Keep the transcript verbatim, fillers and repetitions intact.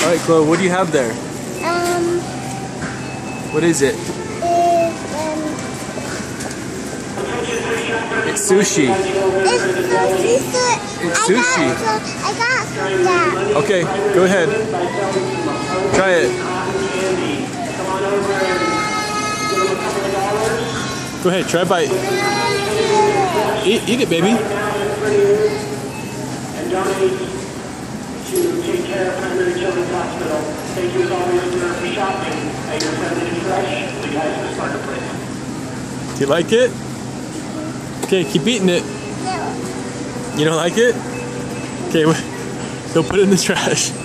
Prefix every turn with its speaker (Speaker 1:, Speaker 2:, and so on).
Speaker 1: Alright, Chloe, what do you have there?
Speaker 2: Um.
Speaker 1: What is it?
Speaker 2: Is, um.
Speaker 1: It's sushi.
Speaker 2: It's sushi.
Speaker 1: It's sushi.
Speaker 2: I got, so, I got some that.
Speaker 1: Okay, go ahead. Try it. Go ahead, try a bite. Eat, eat it, baby.
Speaker 3: And donate to take care of Primary Children's Hospital. Thank you as always for shopping at your friendly fresh. The guys at the starter place.
Speaker 1: Do you like it? Okay, keep eating it.
Speaker 2: No.
Speaker 1: You don't like it? Okay, go put it in the trash.